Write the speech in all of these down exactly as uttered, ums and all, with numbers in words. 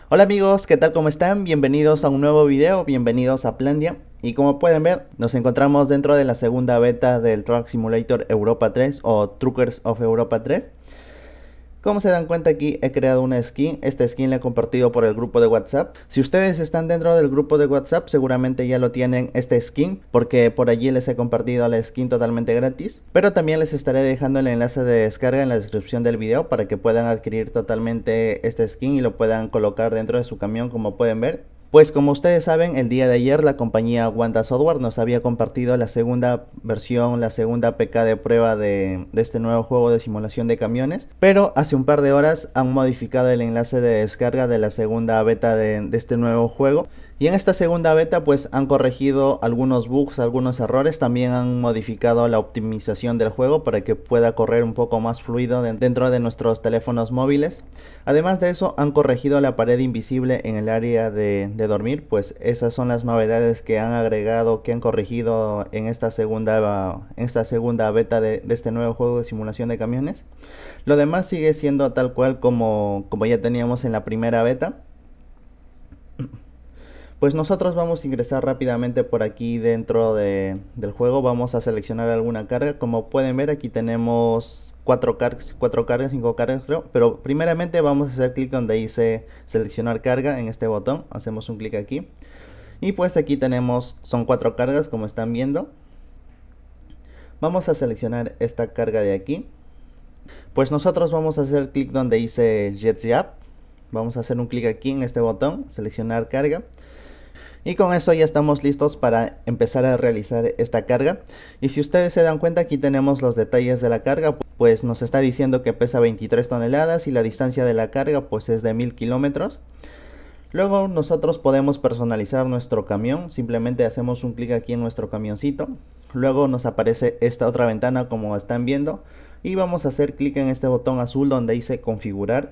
Hola amigos, ¿qué tal? ¿Cómo están? Bienvenidos a un nuevo video, bienvenidos a Plandia. Y como pueden ver, nos encontramos dentro de la segunda beta del Truck Simulator Europa tres o Truckers of Europa tres. Como se dan cuenta, aquí he creado una skin. Esta skin la he compartido por el grupo de WhatsApp. Si ustedes están dentro del grupo de WhatsApp, seguramente ya lo tienen este skin, porque por allí les he compartido la skin totalmente gratis. Pero también les estaré dejando el enlace de descarga en la descripción del video para que puedan adquirir totalmente este skin y lo puedan colocar dentro de su camión, como pueden ver. Pues como ustedes saben, el día de ayer la compañía Wanda Software nos había compartido la segunda versión, la segunda A P K de prueba de, de este nuevo juego de simulación de camiones. Pero hace un par de horas han modificado el enlace de descarga de la segunda beta de, de este nuevo juego. Y en esta segunda beta pues han corregido algunos bugs, algunos errores. También han modificado la optimización del juego para que pueda correr un poco más fluido de, dentro de nuestros teléfonos móviles. Además de eso, han corregido la pared invisible en el área de, de dormir. Pues esas son las novedades que han agregado, que han corregido en esta segunda, en esta segunda beta de, de este nuevo juego de simulación de camiones. Lo demás sigue siendo tal cual como, como ya teníamos en la primera beta. Pues nosotros vamos a ingresar rápidamente por aquí dentro de, del juego. Vamos a seleccionar alguna carga. Como pueden ver, aquí tenemos cuatro cargas, cuatro cargas, cinco cargas creo. Pero primeramente vamos a hacer clic donde dice seleccionar carga en este botón. Hacemos un clic aquí. Y pues aquí tenemos, son cuatro cargas como están viendo. Vamos a seleccionar esta carga de aquí. Pues nosotros vamos a hacer clic donde dice JetJab. Vamos a hacer un clic aquí en este botón, seleccionar carga. Y con eso ya estamos listos para empezar a realizar esta carga. Y si ustedes se dan cuenta, aquí tenemos los detalles de la carga. Pues nos está diciendo que pesa veintitrés toneladas y la distancia de la carga pues es de mil kilómetros. Luego nosotros podemos personalizar nuestro camión. Simplemente hacemos un clic aquí en nuestro camioncito. Luego nos aparece esta otra ventana como están viendo. Y vamos a hacer clic en este botón azul donde dice configurar.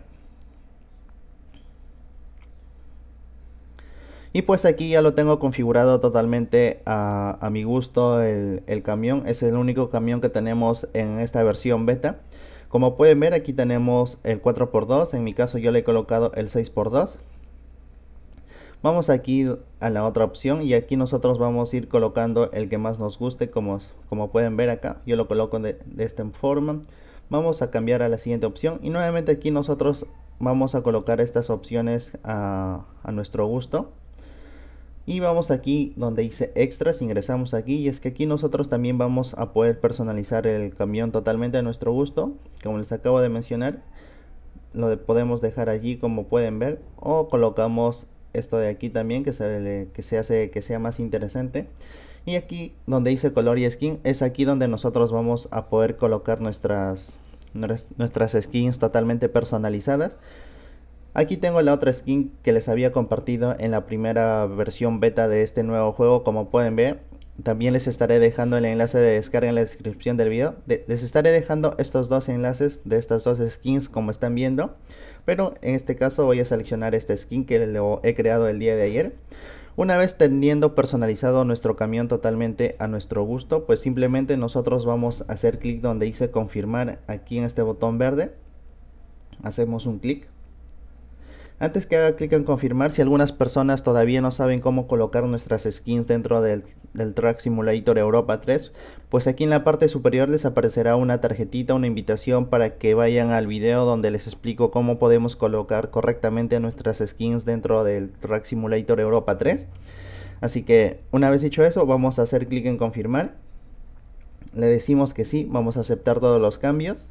Y pues aquí ya lo tengo configurado totalmente a, a mi gusto el, el camión. Es el único camión que tenemos en esta versión beta. Como pueden ver, aquí tenemos el cuatro por dos. En mi caso yo le he colocado el seis por dos. Vamos aquí a la otra opción y aquí nosotros vamos a ir colocando el que más nos guste. Como, como pueden ver acá, yo lo coloco de, de esta forma. Vamos a cambiar a la siguiente opción y nuevamente aquí nosotros vamos a colocar estas opciones a, a nuestro gusto. Y vamos aquí donde dice extras, ingresamos aquí y es que aquí nosotros también vamos a poder personalizar el camión totalmente a nuestro gusto. Como les acabo de mencionar, lo de podemos dejar allí como pueden ver, o colocamos esto de aquí también que se, le, que se hace que sea más interesante. Y aquí donde dice color y skin es aquí donde nosotros vamos a poder colocar nuestras, nuestras skins totalmente personalizadas. Aquí tengo la otra skin que les había compartido en la primera versión beta de este nuevo juego, como pueden ver. También les estaré dejando el enlace de descarga en la descripción del video. De les estaré dejando estos dos enlaces de estas dos skins como están viendo. Pero en este caso voy a seleccionar esta skin que lo he creado el día de ayer. Una vez teniendo personalizado nuestro camión totalmente a nuestro gusto, pues simplemente nosotros vamos a hacer clic donde dice confirmar aquí en este botón verde. Hacemos un clic. Antes que haga clic en confirmar, si algunas personas todavía no saben cómo colocar nuestras skins dentro del, del Truck Simulator Europa tres, pues aquí en la parte superior les aparecerá una tarjetita, una invitación para que vayan al video donde les explico cómo podemos colocar correctamente nuestras skins dentro del Truck Simulator Europa tres. Así que una vez dicho eso, vamos a hacer clic en confirmar. Le decimos que sí, vamos a aceptar todos los cambios.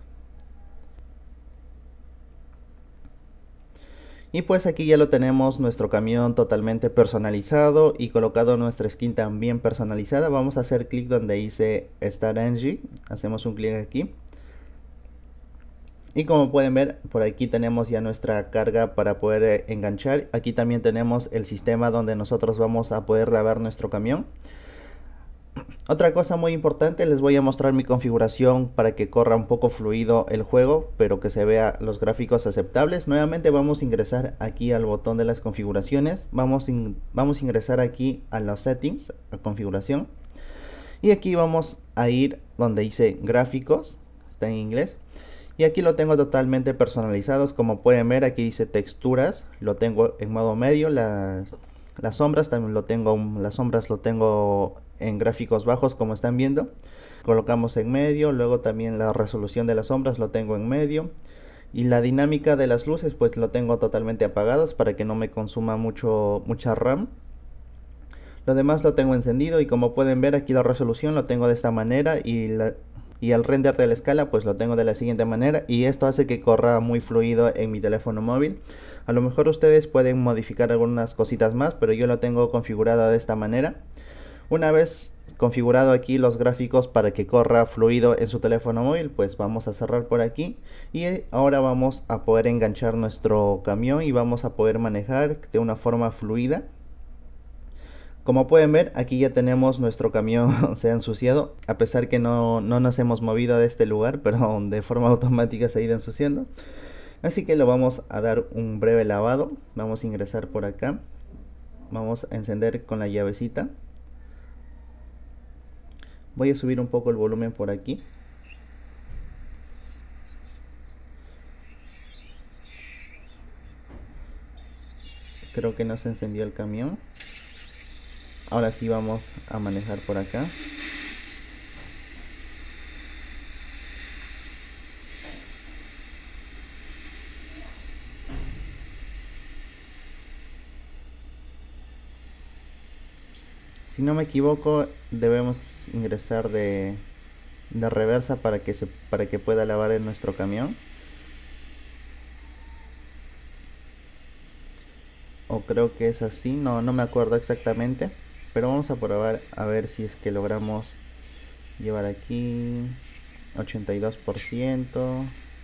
Y pues aquí ya lo tenemos, nuestro camión totalmente personalizado y colocado nuestra skin también personalizada. Vamos a hacer clic donde dice Start Engine, hacemos un clic aquí. Y como pueden ver, por aquí tenemos ya nuestra carga para poder enganchar. Aquí también tenemos el sistema donde nosotros vamos a poder lavar nuestro camión. Otra cosa muy importante, les voy a mostrar mi configuración para que corra un poco fluido el juego, pero que se vea los gráficos aceptables. Nuevamente vamos a ingresar aquí al botón de las configuraciones, vamos, in, vamos a ingresar aquí a los settings, a configuración, y aquí vamos a ir donde dice gráficos, está en inglés, Y aquí lo tengo totalmente personalizados. Como pueden ver, aquí dice texturas, lo tengo en modo medio. Las, las sombras también lo tengo, las sombras lo tengo en gráficos bajos, como están viendo. Colocamos en medio, luego también la resolución de las sombras lo tengo en medio. Y la dinámica de las luces pues lo tengo totalmente apagados para que no me consuma mucho mucha RAM. Lo demás lo tengo encendido y como pueden ver aquí la resolución lo tengo de esta manera y, la, y el render de la escala pues lo tengo de la siguiente manera, y esto hace que corra muy fluido en mi teléfono móvil. A lo mejor ustedes pueden modificar algunas cositas más, pero yo lo tengo configurado de esta manera. Una vez configurado aquí los gráficos para que corra fluido en su teléfono móvil, pues vamos a cerrar por aquí y ahora vamos a poder enganchar nuestro camión y vamos a poder manejar de una forma fluida. Como pueden ver, aquí ya tenemos nuestro camión se ha ensuciado, a pesar que no, no nos hemos movido de este lugar, pero de forma automática se ha ido ensuciando. Así que lo vamos a dar un breve lavado. Vamos a ingresar por acá, vamos a encender con la llavecita. Voy a subir un poco el volumen por aquí. Creo que no se encendió el camión. Ahora sí vamos a manejar por acá. Si no me equivoco, debemos ingresar de, de reversa para que, se, para que pueda lavar en nuestro camión. O creo que es así, no, no me acuerdo exactamente. Pero vamos a probar a ver si es que logramos llevar aquí ochenta y dos por ciento.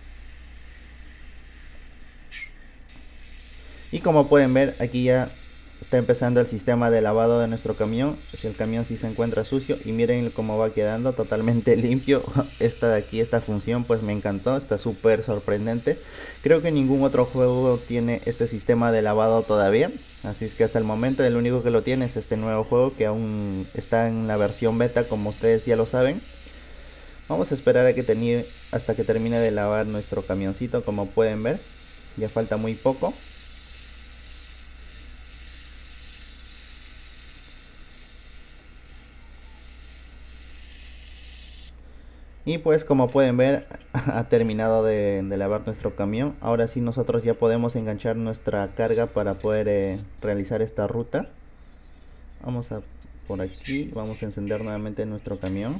Y como pueden ver, aquí ya está empezando el sistema de lavado de nuestro camión. Si el camión sí se encuentra sucio, y miren cómo va quedando totalmente limpio. Esta de aquí, esta función pues me encantó, está súper sorprendente. Creo que ningún otro juego tiene este sistema de lavado todavía, así es que hasta el momento el único que lo tiene es este nuevo juego, que aún está en la versión beta, como ustedes ya lo saben. Vamos a esperar a que termine, hasta que termine de lavar nuestro camioncito. Como pueden ver, ya falta muy poco. Y pues como pueden ver, ha terminado de, de lavar nuestro camión. Ahora sí nosotros ya podemos enganchar nuestra carga para poder eh, realizar esta ruta. Vamos a por aquí, vamos a encender nuevamente nuestro camión.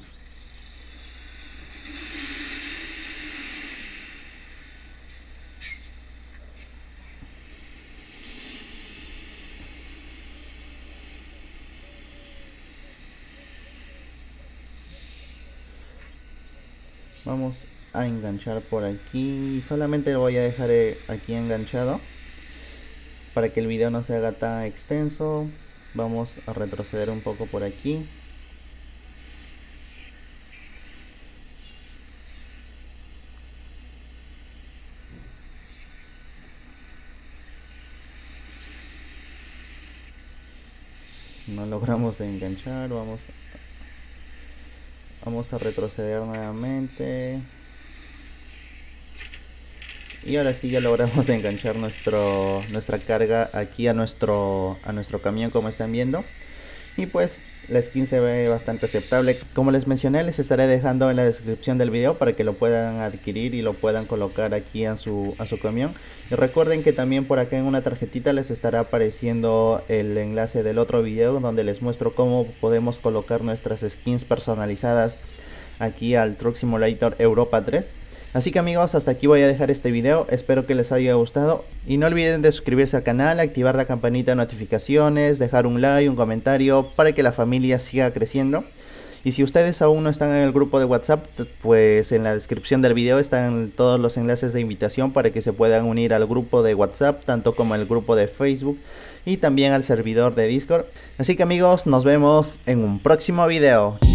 Vamos a enganchar por aquí. Solamente lo voy a dejar eh, aquí enganchado para que el video no se haga tan extenso. Vamos a retroceder un poco por aquí. No logramos enganchar. Vamos Vamos a retroceder nuevamente. Y ahora sí ya logramos enganchar nuestro, nuestra carga aquí a nuestro, a nuestro camión, como están viendo. Y pues la skin se ve bastante aceptable. Como les mencioné, les estaré dejando en la descripción del video para que lo puedan adquirir y lo puedan colocar aquí a su, a su camión. Y recuerden que también por acá en una tarjetita les estará apareciendo el enlace del otro video, donde les muestro cómo podemos colocar nuestras skins personalizadas aquí al Truck Simulator Europa tres. Así que amigos, hasta aquí voy a dejar este video, espero que les haya gustado y no olviden de suscribirse al canal, activar la campanita de notificaciones, dejar un like, un comentario para que la familia siga creciendo. Y si ustedes aún no están en el grupo de WhatsApp, pues en la descripción del video están todos los enlaces de invitación para que se puedan unir al grupo de WhatsApp, tanto como el grupo de Facebook y también al servidor de Discord. Así que amigos, nos vemos en un próximo video.